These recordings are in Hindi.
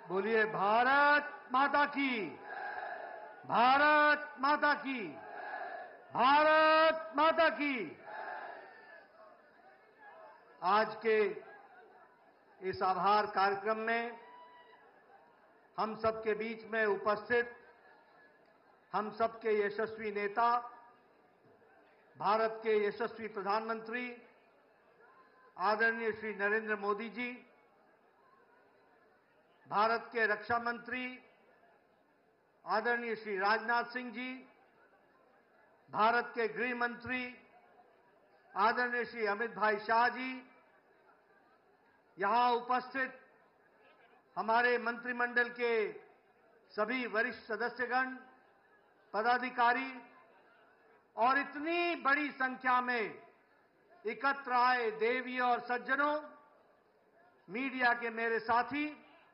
बोलिए भारत माता की, भारत माता की, भारत माता की। आज के इस आभार कार्यक्रम में हम सबके बीच में उपस्थित हम सबके यशस्वी नेता, भारत के यशस्वी प्रधानमंत्री आदरणीय श्री नरेंद्र मोदी जी, भारत के रक्षा मंत्री आदरणीय श्री राजनाथ सिंह जी, भारत के गृह मंत्री आदरणीय श्री अमित भाई शाह जी, यहां उपस्थित हमारे मंत्रिमंडल के सभी वरिष्ठ सदस्यगण, पदाधिकारी और इतनी बड़ी संख्या में एकत्र आए देवी और सज्जनों, मीडिया के मेरे साथी,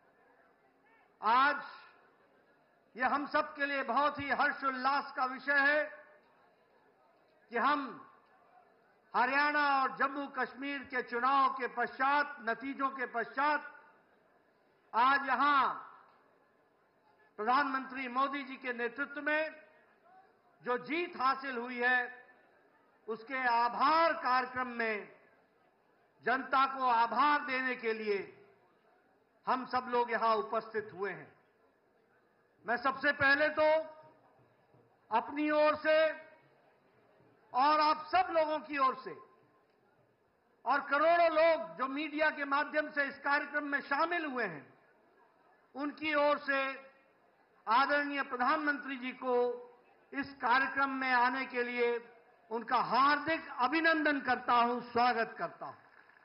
आज यह हम सब के लिए बहुत ही हर्षोल्लास का विषय है कि हम हरियाणा और जम्मू कश्मीर के चुनाव के पश्चात, नतीजों के पश्चात आज यहां प्रधानमंत्री मोदी जी के नेतृत्व में जो जीत हासिल हुई है, उसके आभार कार्यक्रम में जनता को आभार देने के लिए हम सब लोग यहां उपस्थित हुए हैं। मैं सबसे पहले तो अपनी ओर से और आप सब लोगों की ओर से और करोड़ों लोग जो मीडिया के माध्यम से इस कार्यक्रम में शामिल हुए हैं, उनकी ओर से आदरणीय प्रधानमंत्री जी को इस कार्यक्रम में आने के लिए उनका हार्दिक अभिनंदन करता हूं, स्वागत करता हूं।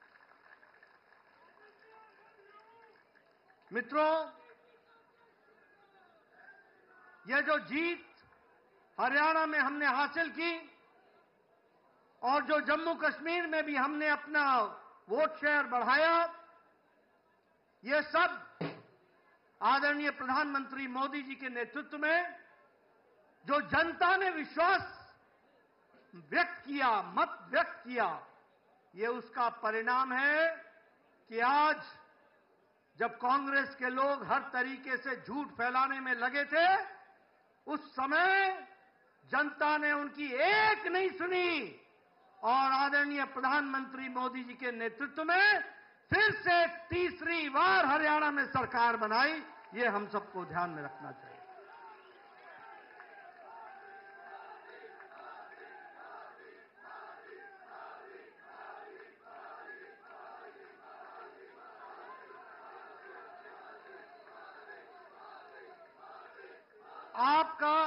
मित्रों, यह जो जीत हरियाणा में हमने हासिल की और जो जम्मू कश्मीर में भी हमने अपना वोट शेयर बढ़ाया, यह सब आदरणीय प्रधानमंत्री मोदी जी के नेतृत्व में जो जनता ने विश्वास व्यक्त किया, मत व्यक्त किया, यह उसका परिणाम है कि आज जब कांग्रेस के लोग हर तरीके से झूठ फैलाने में लगे थे, उस समय जनता ने उनकी एक नहीं सुनी और आदरणीय प्रधानमंत्री मोदी जी के नेतृत्व में फिर से तीसरी बार हरियाणा में सरकार बनाई। ये हम सबको ध्यान में रखना चाहिए। आपका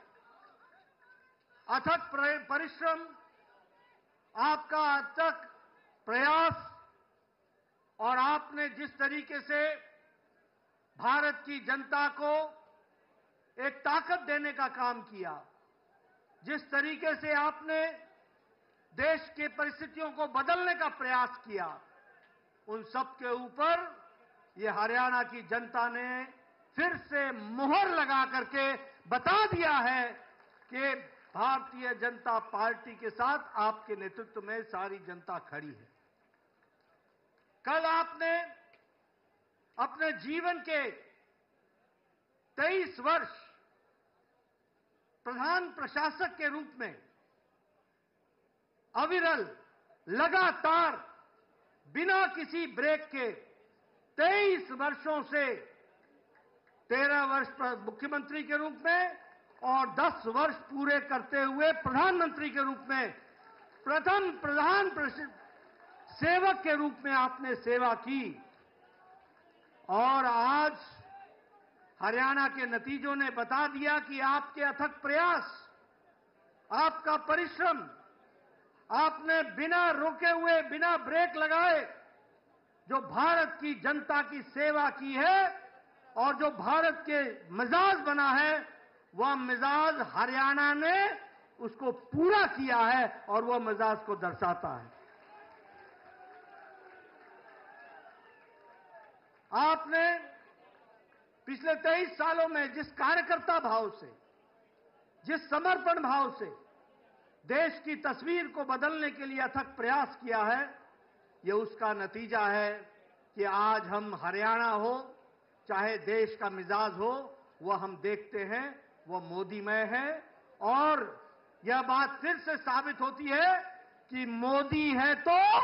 अथक परिश्रम, आपका अथक प्रयास और आपने जिस तरीके से भारत की जनता को एक ताकत देने का काम किया, जिस तरीके से आपने देश के परिस्थितियों को बदलने का प्रयास किया, उन सब के ऊपर ये हरियाणा की जनता ने फिर से मुहर लगा करके बता दिया है कि भारतीय जनता पार्टी के साथ आपके नेतृत्व में सारी जनता खड़ी है। कल आपने अपने जीवन के 23 वर्ष प्रधान प्रशासक के रूप में अविरल, लगातार, बिना किसी ब्रेक के 23 वर्षों से 13 वर्ष मुख्यमंत्री के रूप में और 10 वर्ष पूरे करते हुए प्रधानमंत्री के रूप में प्रथम प्रधान सेवक के रूप में आपने सेवा की और आज हरियाणा के नतीजों ने बता दिया कि आपके अथक प्रयास, आपका परिश्रम, आपने बिना रुके हुए, बिना ब्रेक लगाए जो भारत की जनता की सेवा की है और जो भारत के मिजाज बना है, वह मिजाज हरियाणा ने उसको पूरा किया है और वह मिजाज को दर्शाता है। आपने पिछले 23 सालों में जिस कार्यकर्ता भाव से, जिस समर्पण भाव से देश की तस्वीर को बदलने के लिए अथक प्रयास किया है, यह उसका नतीजा है कि आज हम हरियाणा हो, चाहे देश का मिजाज हो, वो हम देखते हैं, वो मोदीमय है। और यह बात फिर से साबित होती है कि मोदी है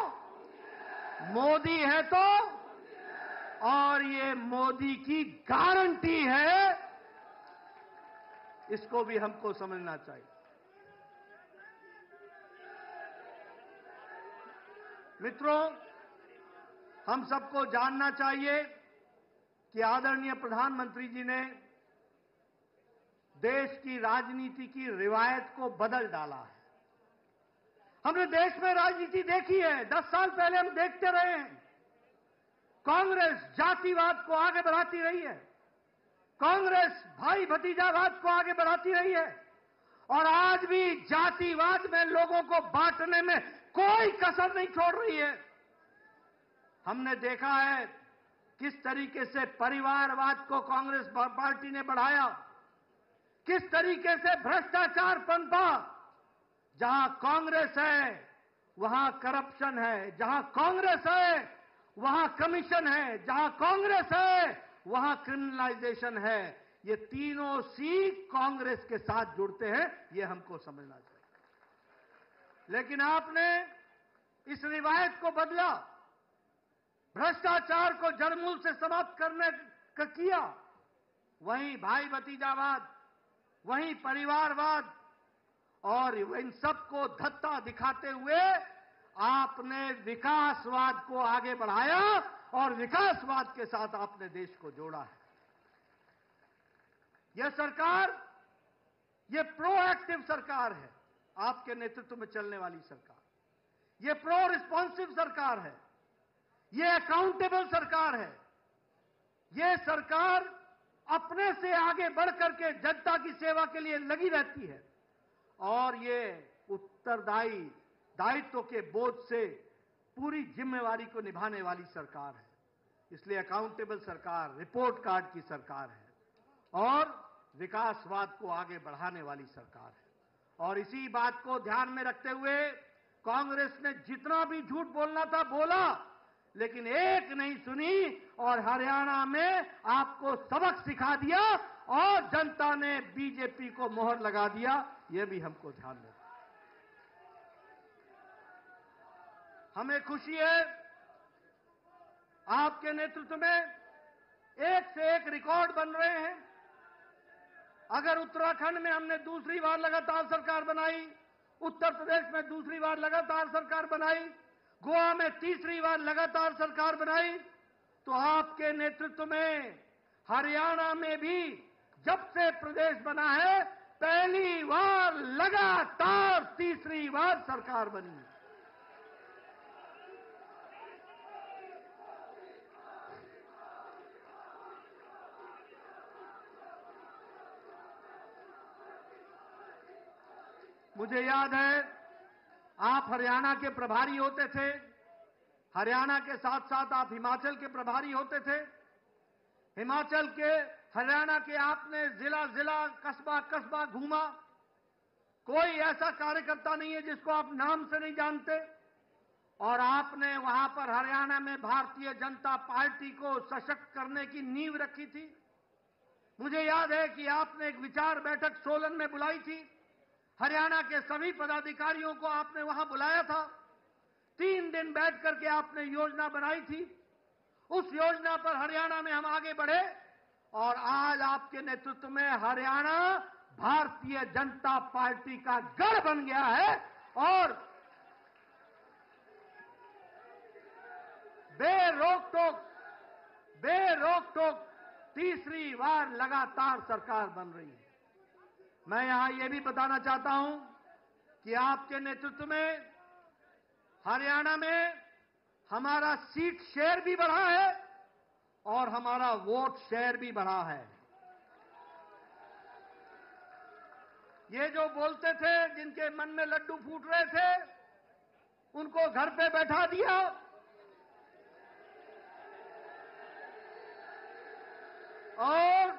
तो और ये मोदी की गारंटी है, इसको भी हमको समझना चाहिए। मित्रों, हम सबको जानना चाहिए कि आदरणीय प्रधानमंत्री जी ने देश की राजनीति की रिवायत को बदल डाला है। हमने देश में राजनीति देखी है, 10 साल पहले हम देखते रहे हैं। कांग्रेस जातिवाद को आगे बढ़ाती रही है, कांग्रेस भाई भतीजावाद को आगे बढ़ाती रही है, और आज भी जातिवाद में लोगों को बांटने में कोई कसर नहीं छोड़ रही है। हमने देखा है किस तरीके से परिवारवाद को कांग्रेस पार्टी ने बढ़ाया, किस तरीके से भ्रष्टाचार पनपा। जहां कांग्रेस है वहां करप्शन है, जहां कांग्रेस है वहां कमीशन है, जहां कांग्रेस है वहां क्रिमिनलाइजेशन है। ये तीनों सी कांग्रेस के साथ जुड़ते हैं, ये हमको समझना चाहिए। लेकिन आपने इस रिवायत को बदला, भ्रष्टाचार को जड़मूल से समाप्त करने का किया। वहीं भाई भतीजावाद, वहीं परिवारवाद, और इन सबको धत्ता दिखाते हुए आपने विकासवाद को आगे बढ़ाया और विकासवाद के साथ आपने देश को जोड़ा है। यह सरकार, यह प्रोएक्टिव सरकार है, आपके नेतृत्व में चलने वाली सरकार। यह प्रो रिस्पॉन्सिव सरकार है, यह अकाउंटेबल सरकार है। यह सरकार अपने से आगे बढ़कर के जनता की सेवा के लिए लगी रहती है, और ये उत्तरदायी दायित्व के बोझ से पूरी जिम्मेवारी को निभाने वाली सरकार है। इसलिए अकाउंटेबल सरकार, रिपोर्ट कार्ड की सरकार है, और विकासवाद को आगे बढ़ाने वाली सरकार है। और इसी बात को ध्यान में रखते हुए कांग्रेस ने जितना भी झूठ बोलना था बोला, लेकिन एक नहीं सुनी, और हरियाणा में आपको सबक सिखा दिया और जनता ने बीजेपी को मोहर लगा दिया। यह भी हमको ध्यान रखना। हमें खुशी है आपके नेतृत्व में एक से एक रिकॉर्ड बन रहे हैं। अगर उत्तराखंड में हमने दूसरी बार लगातार सरकार बनाई, उत्तर प्रदेश में दूसरी बार लगातार सरकार बनाई, गोवा में तीसरी बार लगातार सरकार बनाई, तो आपके नेतृत्व में हरियाणा में भी जब से प्रदेश बना है पहली बार लगातार तीसरी बार सरकार बनी। मुझे याद है आप हरियाणा के प्रभारी होते थे, हरियाणा के साथ साथ आप हिमाचल के प्रभारी होते थे। हिमाचल के, हरियाणा के आपने जिला जिला, कस्बा कस्बा घूमा। कोई ऐसा कार्यकर्ता नहीं है जिसको आप नाम से नहीं जानते। और आपने वहां पर हरियाणा में भारतीय जनता पार्टी को सशक्त करने की नींव रखी थी। मुझे याद है कि आपने एक विचार बैठक सोलन में बुलाई थी, हरियाणा के सभी पदाधिकारियों को आपने वहां बुलाया था। 3 दिन बैठ करके आपने योजना बनाई थी। उस योजना पर हरियाणा में हम आगे बढ़े, और आज आपके नेतृत्व में हरियाणा भारतीय जनता पार्टी का गढ़ बन गया है, और बेरोक-टोक तीसरी बार लगातार सरकार बन रही है। मैं यहां यह भी बताना चाहता हूं कि आपके नेतृत्व में हरियाणा में हमारा सीट शेयर भी बढ़ा है और हमारा वोट शेयर भी बढ़ा है। ये जो बोलते थे, जिनके मन में लड्डू फूट रहे थे, उनको घर पे बैठा दिया, और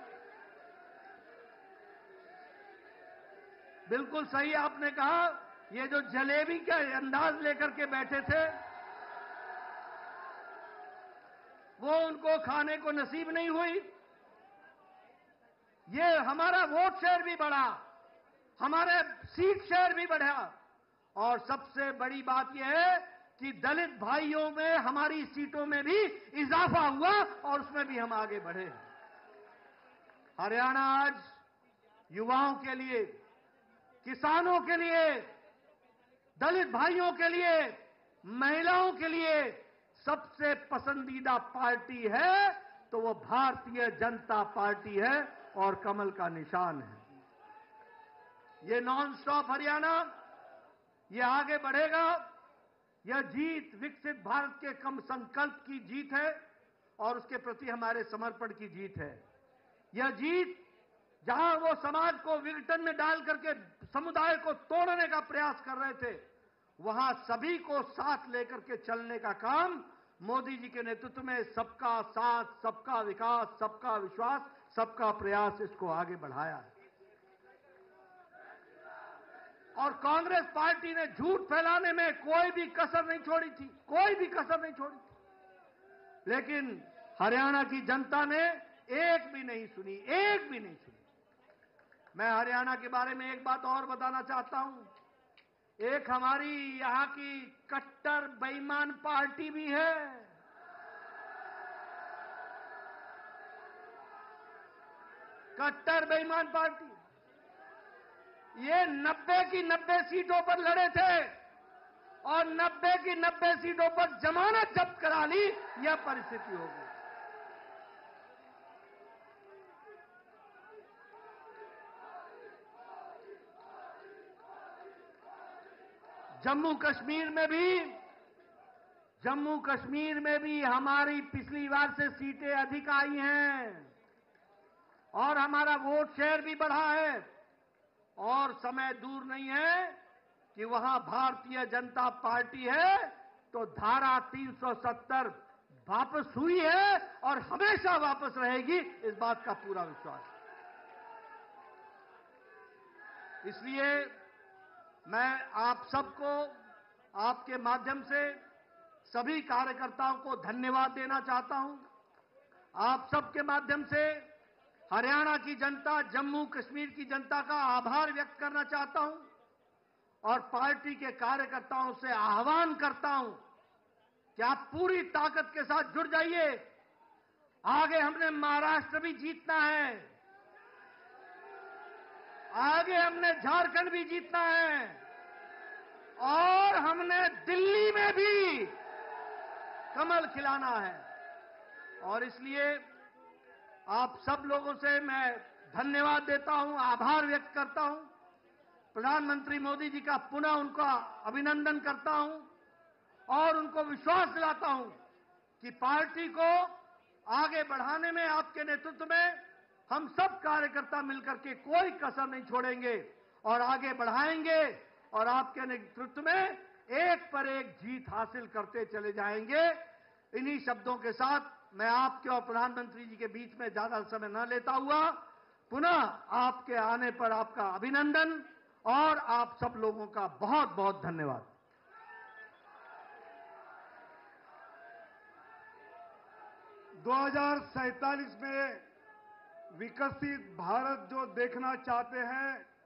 बिल्कुल सही आपने कहा, ये जो जलेबी का अंदाज लेकर के बैठे थे, वो उनको खाने को नसीब नहीं हुई। ये हमारा वोट शेयर भी बढ़ा, हमारे सीट शेयर भी बढ़ा, और सबसे बड़ी बात यह है कि दलित भाइयों में हमारी सीटों में भी इजाफा हुआ और उसमें भी हम आगे बढ़े। हरियाणा आज युवाओं के लिए, किसानों के लिए, दलित भाइयों के लिए, महिलाओं के लिए सबसे पसंदीदा पार्टी है तो वो भारतीय जनता पार्टी है और कमल का निशान है। ये नॉन स्टॉप हरियाणा, ये आगे बढ़ेगा। यह जीत विकसित भारत के कम संकल्प की जीत है और उसके प्रति हमारे समर्पण की जीत है। यह जीत जहां वो समाज को विघटन में डाल करके समुदाय को तोड़ने का प्रयास कर रहे थे, वहां सभी को साथ लेकर के चलने का काम मोदी जी के नेतृत्व में सबका साथ, सबका विकास, सबका विश्वास, सबका प्रयास इसको आगे बढ़ाया है। और कांग्रेस पार्टी ने झूठ फैलाने में कोई भी कसर नहीं छोड़ी थी, कोई भी कसर नहीं छोड़ी थी। लेकिन हरियाणा की जनता ने एक भी नहीं सुनी, एक भी नहीं सुनी। मैं हरियाणा के बारे में एक बात और बताना चाहता हूं। एक हमारी यहां की कट्टर बेईमान पार्टी भी है। कट्टर बेईमान पार्टी, ये 90 की 90 सीटों पर लड़े थे और 90 की 90 सीटों पर जमानत जब्त करा ली। यह परिस्थिति होगी। जम्मू कश्मीर में भी हमारी पिछली बार से सीटें अधिक आई हैं और हमारा वोट शेयर भी बढ़ा है। और समय दूर नहीं है कि वहां भारतीय जनता पार्टी है तो धारा 370 वापस हुई है और हमेशा वापस रहेगी, इस बात का पूरा विश्वास है। इसलिए मैं आप सबको आपके माध्यम से सभी कार्यकर्ताओं को धन्यवाद देना चाहता हूं। आप सबके माध्यम से हरियाणा की जनता, जम्मू कश्मीर की जनता का आभार व्यक्त करना चाहता हूं और पार्टी के कार्यकर्ताओं से आह्वान करता हूं कि आप पूरी ताकत के साथ जुड़ जाइए। आगे हमने महाराष्ट्र भी जीतना है, आगे हमने झारखंड भी जीतना है और हमने दिल्ली में भी कमल खिलाना है। और इसलिए आप सब लोगों से मैं धन्यवाद देता हूं, आभार व्यक्त करता हूं। प्रधानमंत्री मोदी जी का पुनः उनका अभिनंदन करता हूं और उनको विश्वास दिलाता हूं कि पार्टी को आगे बढ़ाने में आपके नेतृत्व में हम सब कार्यकर्ता मिलकर के कोई कसर नहीं छोड़ेंगे और आगे बढ़ाएंगे और आपके नेतृत्व में एक पर एक जीत हासिल करते चले जाएंगे। इन्हीं शब्दों के साथ मैं आपके और प्रधानमंत्री जी के बीच में ज्यादा समय न लेता हुआ पुनः आपके आने पर आपका अभिनंदन और आप सब लोगों का बहुत बहुत धन्यवाद। 2047 में विकसित भारत जो देखना चाहते हैं,